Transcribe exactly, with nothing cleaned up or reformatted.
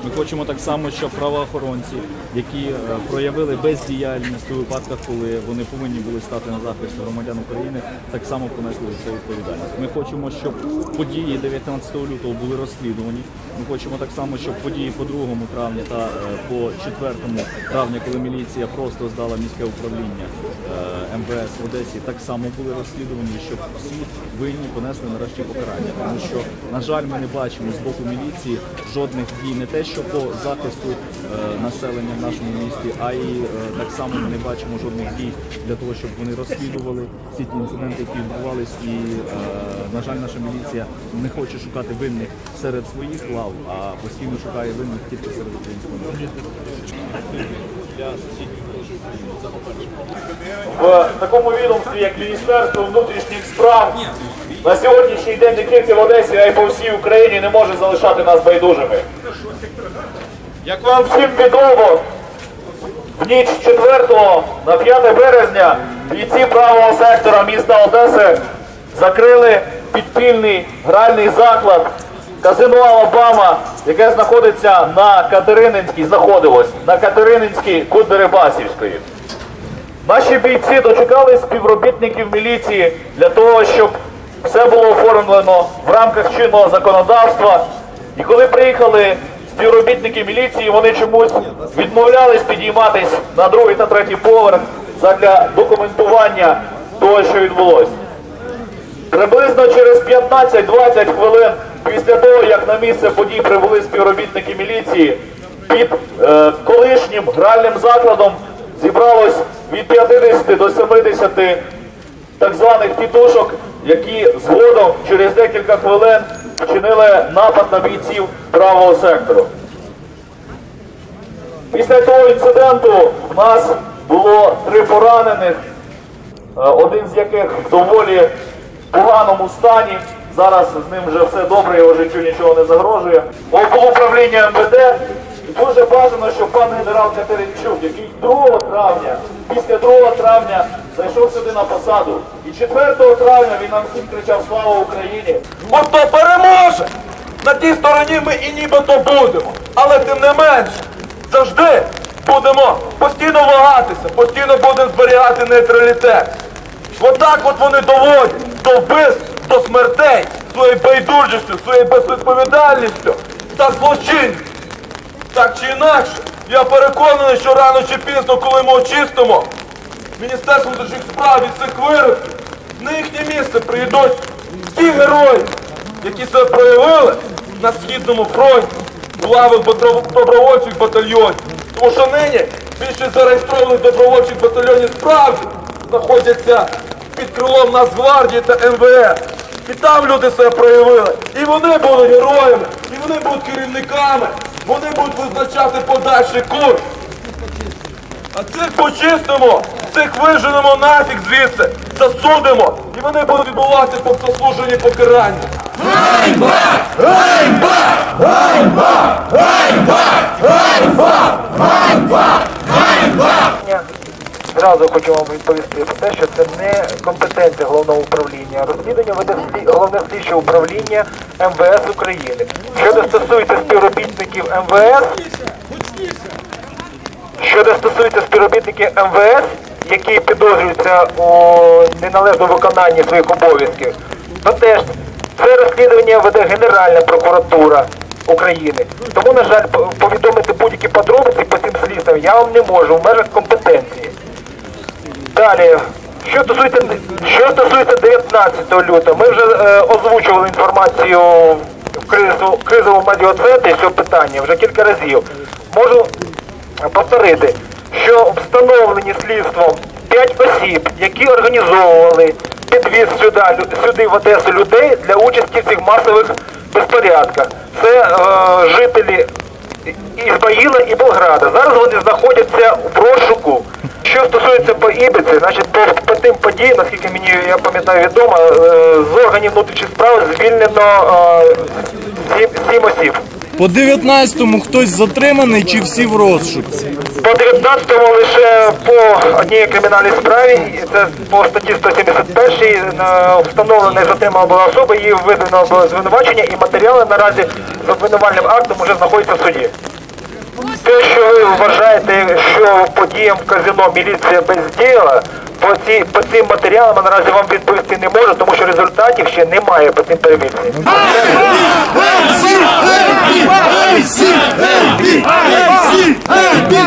Ми хочемо так само, щоб правоохоронці, які проявили бездіяльність у випадках, коли вони повинні були стати на захист громадян України, так само понесли за це відповідальність. Ми хочемо, щоб події дев'ятнадцятого лютого були розслідувані. Ми хочемо так само, щоб події по другому травня та по четвертому травня, коли міліція просто здала міське управління ем ве ес в Одесі, так само були розслідувані, щоб всі винні понесли нарешті покарання. Тому що, на жаль, ми не бачимо з боку міліції жодних дій не те, що по захисту е, населення в нашому місті, а й е, так само ми не бачимо жодних дій для того, щоб вони розслідували всі ті інциденти, які відбувались. І, е, на жаль, наша міліція не хоче шукати винних серед своїх лав, а постійно шукає винних тільки серед українського народу. В такому відомстві, як Міністерство внутрішніх справ, на сьогоднішній день не тільки в Одесі, а й по всій Україні не може залишати нас байдужими. Як вам всім відомо, в ніч з четвертого на п'яте березня бійці правого сектора міста Одеси закрили підпільний гральний заклад казино «Алабама», яке знаходиться на Катерининській, знаходилось на Катерининській Кут-Дерибасівської. Наші бійці дочекали співробітників міліції для того, щоб все було оформлено в рамках чинного законодавства. І коли приїхали співробітники міліції, вони чомусь відмовлялись підійматись на другий та третій поверх задля документування того, що відбулося. Приблизно через п'ятнадцять-двадцять хвилин після того, як на місце подій прибули співробітники міліції, під е, колишнім гральним закладом зібралось від п'ятдесяти до семидесяти так званих тітушок, які згодом через декілька хвилин вчинили напад на бійців правого сектору. Після того інциденту в нас було три поранених, один з яких в доволі поганому стані. Зараз з ним вже все добре, його життю нічого не загрожує. Управління ем ве де. І дуже бажано, щоб пан генерал Катеринчук, який другого травня, після другого травня зайшов сюди на посаду. І четвертого травня він нам всім кричав «Слава Україні!». Бо хто переможе? На тій стороні ми і нібито будемо. Але тим не менше, завжди будемо постійно вагатися, постійно будемо зберігати нейтралітет. Отак от вони доводять до вбивств, до смертей, своєю байдужістю, своєю безвідповідальністю та злочинністю. Так чи інакше, я переконаний, що рано чи пізно, коли ми очистимо Міністерство внутрішніх справ від цих вироків, на їхнє місце прийдуть ті герої, які себе проявили на Східному фронті, у лавах добровольчих батальйонів. Тому що нині більшість зареєстрованих добровольчих батальйонів справді знаходяться під крилом Нацгвардії та ем ве ес. І там люди себе проявили. І вони були героями, і вони будуть керівниками, вони будуть визначати подальший курс. А цих почистимо, цих виженемо нафіг звідси, засудимо, і вони будуть відбувати заслужені покарання. Ганьба! Ганьба! Ганьба! Ганьба! Ганьба! Ганьба! Ганьба! Зразу хочу вам відповісти про те, що це не компетенція головного управління. Розслідування веде головне слідче управління ем ве ес України. Щодо стосується співробітників ем ве ес, щодо стосується співробітників ем ве ес, які підозрюються у неналежному виконанні своїх обов'язків, то теж це розслідування веде Генеральна прокуратура України. Тому, на жаль, повідомити будь-які подробиці по цим слідствам я вам не можу в межах компетенції. Далі, що стосується, що стосується дев'ятнадцятого лютого, ми вже е, озвучували інформацію в кризовому, кризовому медіа-центрі з цього питання вже кілька разів. Можу повторити, що встановлені слідством п'ять осіб, які організовували підвіз сюди, сюди в Одесу людей для участі в цих масових безпорядках. Це е, жителі Ізмаїла і Белграда. Зараз вони знаходяться в розшуку. Що стосується по Ібиці, значить по, по тим подіям, наскільки мені, я пам'ятаю, відомо, е, з органів внутрішніх справ звільнено е, сім, сім осіб. По дев'ятнадцятому хтось затриманий чи всі в розшуку? По дев'ятнадцятому лише по одній кримінальній справі, це по статті сто сімдесят першій, встановлена і затримана була особа, її видано було звинувачення і матеріали наразі з обвинувальним актом вже знаходяться в суді. Те, що ви вважаєте, що подіям в казино міліція бездіяла, по, ці, по цим матеріалам я наразі вам відповісти не можу, тому що результатів ще немає по цим перевіркам. Ей, сі, ей, бі, ей, сі, ей, бі, ей, сі, ей, бі.